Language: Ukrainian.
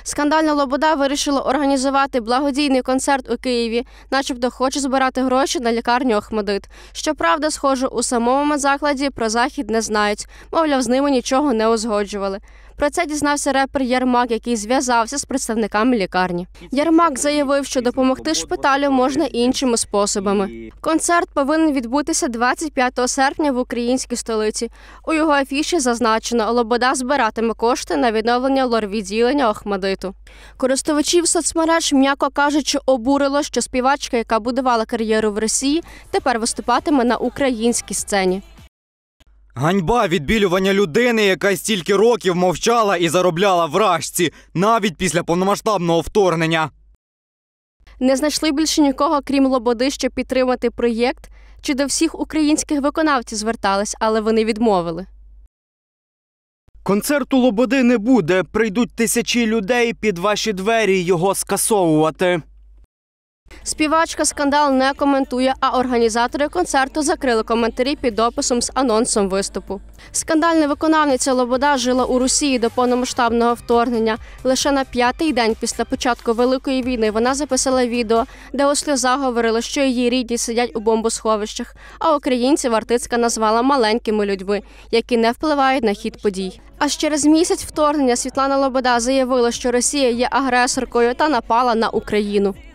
Скандальна Лобода вирішила організувати благодійний концерт у Києві, начебто хоче збирати гроші на лікарню «ОХМАТДИТ». Щоправда, схоже, у самому медзакладі про захід не знають, мовляв, з ними нічого не узгоджували. Про це дізнався репер Єрмак, який зв'язався з представниками лікарні. Єрмак заявив, що допомогти шпиталю можна іншими способами. Концерт повинен відбутися 25 серпня в українській столиці. У його афіші зазначено, Лобода збиратиме кошти на відновлення лор-відділення «ОХМАТДИТу». Користувачів соцмереж, м'яко кажучи, обурило, що співачка, яка будувала кар'єру в Росії, тепер виступатиме на українській сцені. Ганьба відбілювання людини, яка стільки років мовчала і заробляла в рашці, навіть після повномасштабного вторгнення. Не знайшли більше нікого, крім Лободи, щоб підтримати проєкт? Чи до всіх українських виконавців звертались, але вони відмовили? Концерту Лободи не буде. Прийдуть тисячі людей під ваші двері його скасовувати. Співачка скандал не коментує, а організатори концерту закрили коментарі під дописом з анонсом виступу. Скандальна виконавниця Лобода жила у Росії до повномасштабного вторгнення. Лише на 5-й день після початку Великої війни вона записала відео, де у сльозах говорила, що її рідні сидять у бомбосховищах, а українців артистка назвала маленькими людьми, які не впливають на хід подій. Аж через місяць вторгнення Світлана Лобода заявила, що Росія є агресоркою та напала на Україну.